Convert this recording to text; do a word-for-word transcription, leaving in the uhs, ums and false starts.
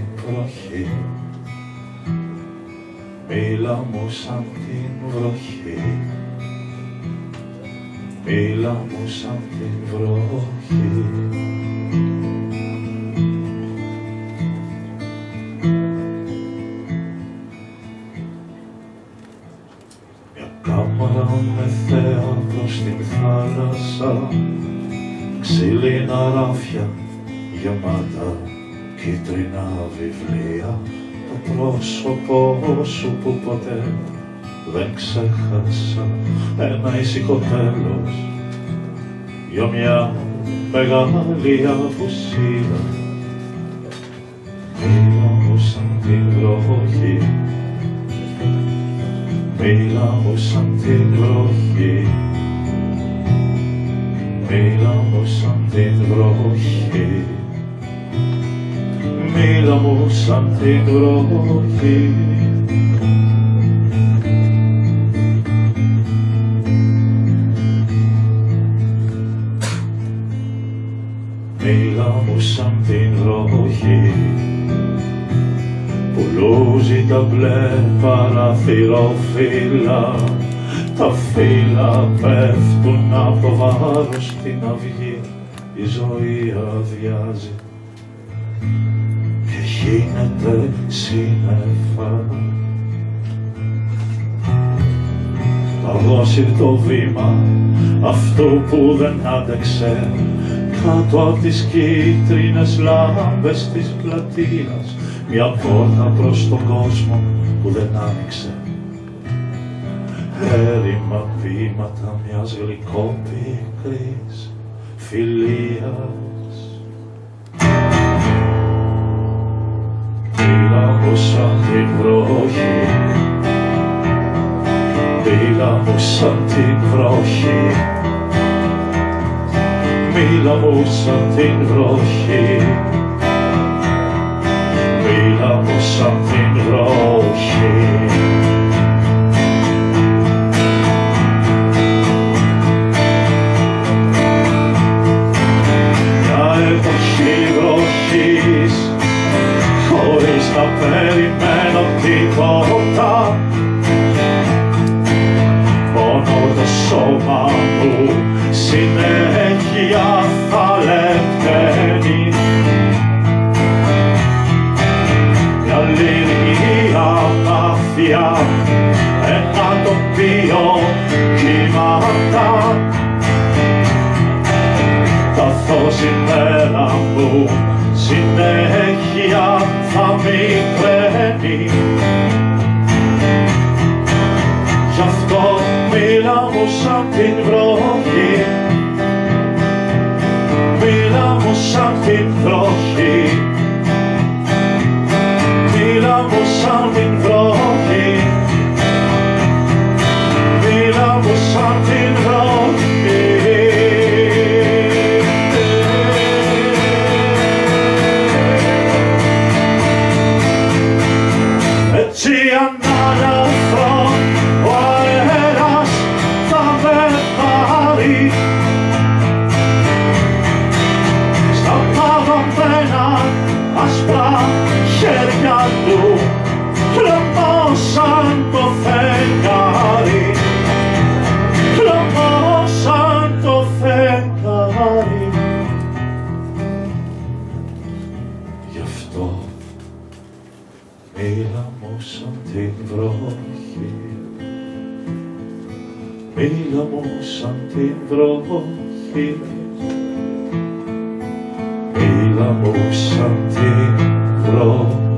βροχή, μίλα μου σαν την βροχή, μίλα μου σαν την βροχή. Μια κάμαρα με θέατρο στην θάλασσα, ξύλινα ράφια γεμάτα κίτρινα βιβλία, το πρόσωπό σου που ποτέ δεν ξέχασα, ένα ήσυχο τέλος για μια μεγάλη απουσία. Μίλα μου σαν την βροχή, μίλα μου σαν την βροχή, μίλα μου σαν την βροχή, μίλα μου σαν την βροχή. Μίλα μου σαν την βροχή που λούζει τα μπλε παραθυροφύλλα, τα φύλλα πέφτουν από το βάρος στην αυγή, η ζωή αδειάζει και γίνεται σύννεφα. Θα δώσει το βήμα αυτού που δεν άντεξε κάτω απ' τις κίτρινες λάμπες της πλατείας, μια πόρτα προς τον κόσμο που δεν άνοιξε, έρημα βήματα μιας γλυκόπικρης φιλίας. Μίλα μου σαν την βροχή, μίλα μου σαν την βροχή, μίλα μου σαν την βροχή, μίλα μου σαν την βροχή. Μια εποχή βροχής, χωρίς να περιμένω τίποτα, μόνο το σώμα μου συνέχεια θα λεπταίνει. Μια λυρική αμάθεια, ένα τοπίο κύματα, καθώς η μέρα μου συνέχεια θα μικραίνει. Γι' αυτό μίλα μου σαν την βροχή, μίλα μου σαν την βροχή, μίλα μου σαν την βροχή, μίλα μου σαν την βροχή. Έτσι ανάλαφρο ο αέρας θα με πάρει στα παγωμένα άσπρα χέρια του, τρομώ σαν το φεγγάρι, τρομώ σαν το φεγγάρι. Γι' αυτό μίλα μου σαν την βροχή, μίλα μου σαν την βροχή, μίλα μου σαν την βροχή.